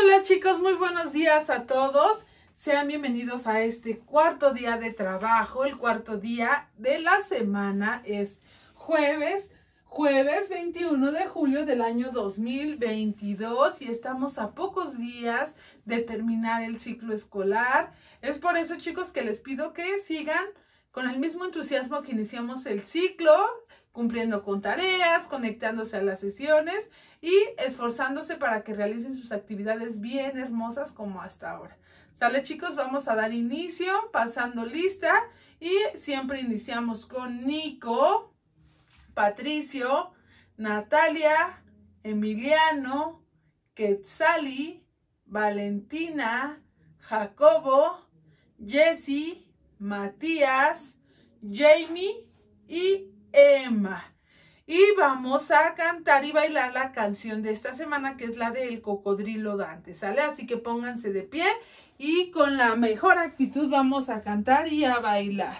Hola chicos, muy buenos días a todos. Sean bienvenidos a este cuarto día de trabajo. El cuarto día de la semana es jueves 21 de julio del año 2022 y estamos a pocos días de terminar el ciclo escolar. Es por eso, chicos, que les pido que sigan con el mismo entusiasmo que iniciamos el ciclo, cumpliendo con tareas, conectándose a las sesiones y esforzándose para que realicen sus actividades bien hermosas como hasta ahora. ¿Sale, chicos? Vamos a dar inicio, pasando lista, y siempre iniciamos con Nico, Patricio, Natalia, Emiliano, Quetzali, Valentina, Jacobo, Jessy, Matías, Jamie y Emma. Y vamos a cantar y bailar la canción de esta semana, que es la del Cocodrilo Dante, ¿sale? Así que pónganse de pie y con la mejor actitud vamos a cantar y a bailar.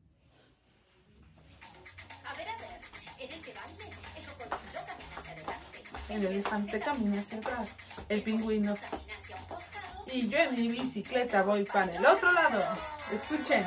A ver, en este baile el cocodrilo camina hacia adelante. El elefante camina hacia atrás, el pingüino Camina hacia un costado. y yo en mi bicicleta voy para el otro lado. Escuchen.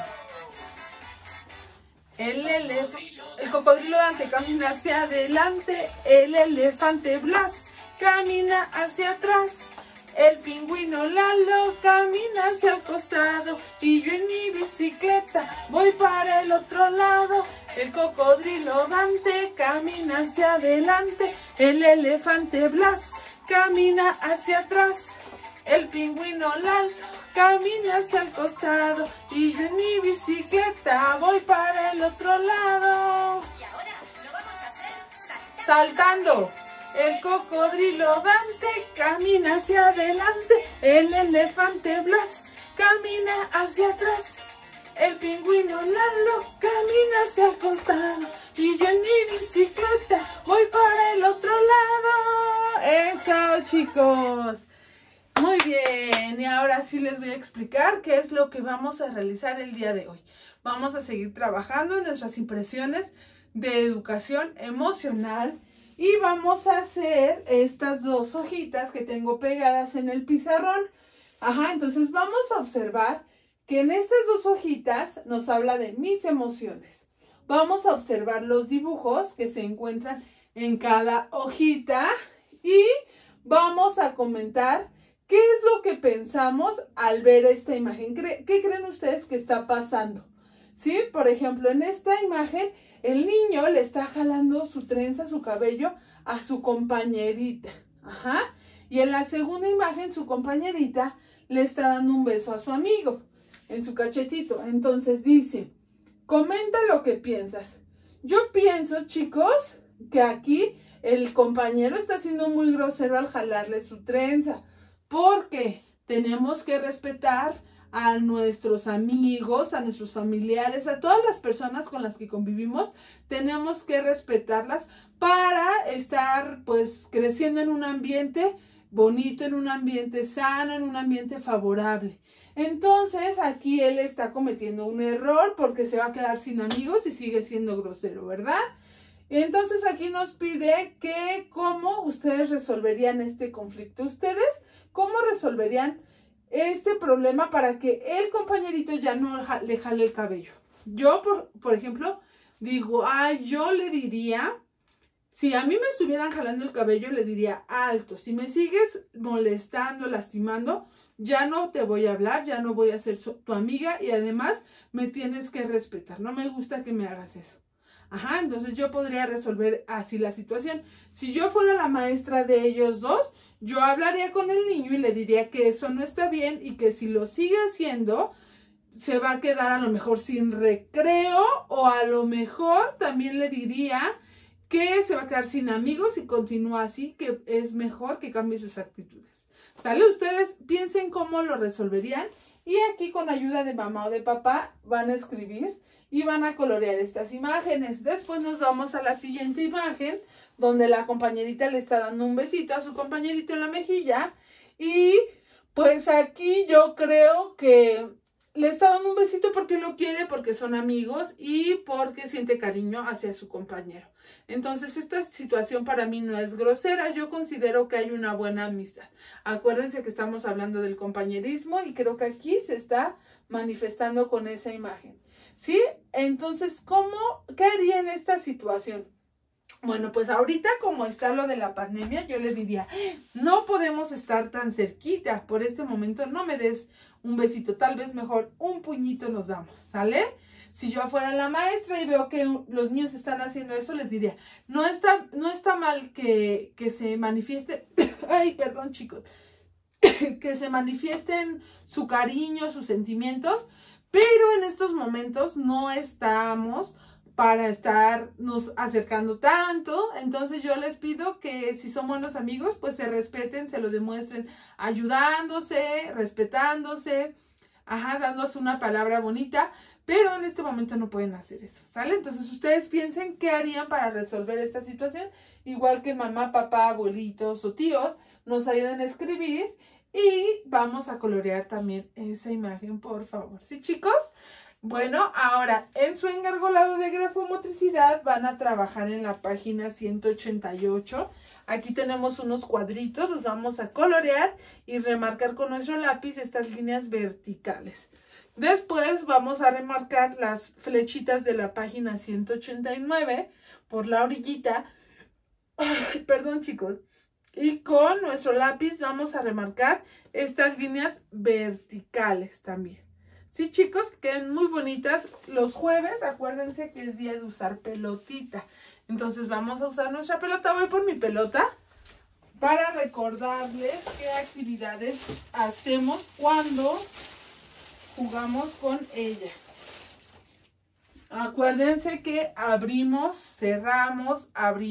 El cocodrilo Dante camina hacia adelante, el elefante Blas camina hacia atrás, el pingüino Lalo camina hacia el costado y yo en mi bicicleta voy para el otro lado. El cocodrilo Dante camina hacia adelante, el elefante Blas camina hacia atrás, el pingüino Lalo camina hacia el costado y yo en mi bicicleta voy para el otro lado. Y ahora lo vamos a hacer Saltando. El cocodrilo Dante camina hacia adelante, el elefante Blas camina hacia atrás, el pingüino Lalo camina hacia el costado y yo en mi bicicleta voy para el otro lado. ¡Eso, chicos! Muy bien, y ahora sí les voy a explicar qué es lo que vamos a realizar el día de hoy. Vamos a seguir trabajando en nuestras impresiones de educación emocional y vamos a hacer estas dos hojitas que tengo pegadas en el pizarrón. Entonces vamos a observar que en estas dos hojitas nos habla de mis emociones. Vamos a observar los dibujos que se encuentran en cada hojita y vamos a comentar ¿qué es lo que pensamos al ver esta imagen? ¿Qué creen ustedes que está pasando? ¿Sí? Por ejemplo, en esta imagen, el niño le está jalando su trenza, su cabello, a su compañerita. Y en la segunda imagen, su compañerita le está dando un beso a su amigo en su cachetito. Entonces dice, comenta lo que piensas. Yo pienso, chicos, que aquí el compañero está siendo muy grosero al jalarle su trenza. Porque tenemos que respetar a nuestros amigos, a nuestros familiares, a todas las personas con las que convivimos. Tenemos que respetarlas para estar pues creciendo en un ambiente bonito, en un ambiente sano, en un ambiente favorable. Entonces aquí él está cometiendo un error porque se va a quedar sin amigos y sigue siendo grosero, ¿verdad? Entonces aquí nos pide que cómo ustedes resolverían este conflicto. ¿Ustedes cómo resolverían este problema para que el compañerito ya no le jale el cabello? Yo, por ejemplo, digo, yo le diría, si a mí me estuvieran jalando el cabello, le diría, alto, si me sigues molestando, lastimando, ya no te voy a hablar, ya no voy a ser tu amiga y además me tienes que respetar. No me gusta que me hagas eso. Entonces yo podría resolver así la situación. Si yo fuera la maestra de ellos dos, yo hablaría con el niño y le diría que eso no está bien y que si lo sigue haciendo, se va a quedar a lo mejor sin recreo o a lo mejor también le diría que se va a quedar sin amigos y continúa así, que es mejor que cambie sus actitudes. ¿Sale? Ustedes piensen cómo lo resolverían y aquí con ayuda de mamá o de papá van a escribir y van a colorear estas imágenes. Después nos vamos a la siguiente imagen, donde la compañerita le está dando un besito a su compañerito en la mejilla. Y pues aquí yo creo que le está dando un besito porque lo quiere, porque son amigos y porque siente cariño hacia su compañero. Entonces, esta situación para mí no es grosera. Yo considero que hay una buena amistad. Acuérdense que estamos hablando del compañerismo y creo que aquí se está manifestando con esa imagen. ¿Sí? Entonces, ¿qué haría en esta situación? Bueno, pues ahorita como está lo de la pandemia, yo le diría, no podemos estar tan cerquita. Por este momento no me des un besito, tal vez mejor un puñito nos damos, ¿sale? Si yo fuera la maestra y veo que los niños están haciendo eso, les diría, no está mal que se manifieste, ay, perdón chicos, que se manifiesten su cariño, sus sentimientos, pero en estos momentos no estamos para estarnos acercando tanto. Entonces yo les pido que si son buenos amigos, pues se respeten, se lo demuestren ayudándose, respetándose, dándose una palabra bonita, pero en este momento no pueden hacer eso, ¿sale? Entonces ustedes piensen qué harían para resolver esta situación, igual que mamá, papá, abuelitos o tíos, nos ayuden a escribir y vamos a colorear también esa imagen, por favor, ¿sí, chicos? Bueno, ahora en su engargolado de grafomotricidad van a trabajar en la página 188. Aquí tenemos unos cuadritos, los vamos a colorear y remarcar con nuestro lápiz estas líneas verticales. Después vamos a remarcar las flechitas de la página 189 por la orillita. Ay, perdón chicos. Y con nuestro lápiz vamos a remarcar estas líneas verticales también. Sí, chicos, que queden muy bonitas. Los jueves, acuérdense que es día de usar pelotita. Entonces vamos a usar nuestra pelota. Voy por mi pelota para recordarles qué actividades hacemos cuando jugamos con ella. Acuérdense que abrimos, cerramos,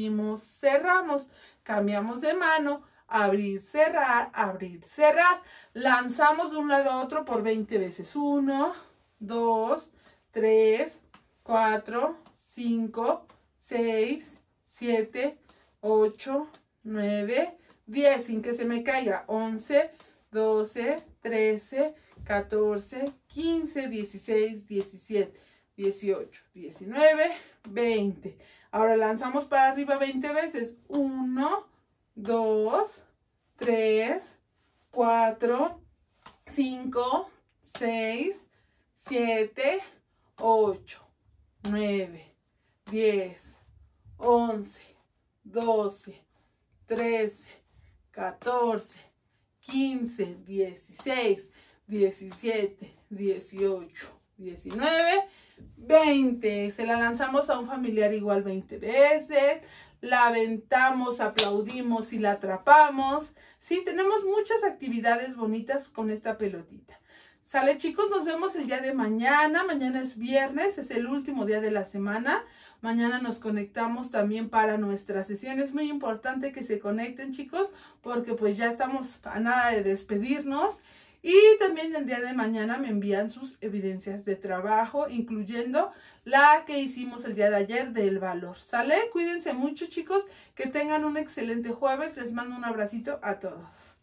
cambiamos de mano, abrir, cerrar, lanzamos de un lado a otro por 20 veces. 1, 2, 3, 4, 5, 6, 7, 8, 9, 10, sin que se me caiga. 11, 12, 13, 14, 15, 16, 17, 18, 19, 20. Ahora lanzamos para arriba 20 veces. 1, 2, 3, 4, 5, 6, 7, 8, 9, 10, 11, 12, 13, 14, 15, 16, 17, 18, 19, 20. Se la lanzamos a un familiar igual 20 veces. La aventamos, aplaudimos y la atrapamos. Sí, tenemos muchas actividades bonitas con esta pelotita. ¿Sale, chicos? Nos vemos el día de mañana. Mañana es viernes, es el último día de la semana. Mañana nos conectamos también para nuestra sesión. Es muy importante que se conecten, chicos, porque pues ya estamos a nada de despedirnos. Y también el día de mañana me envían sus evidencias de trabajo, incluyendo la que hicimos el día de ayer del valor. ¿Sale? Cuídense mucho, chicos. Que tengan un excelente jueves. Les mando un abracito a todos.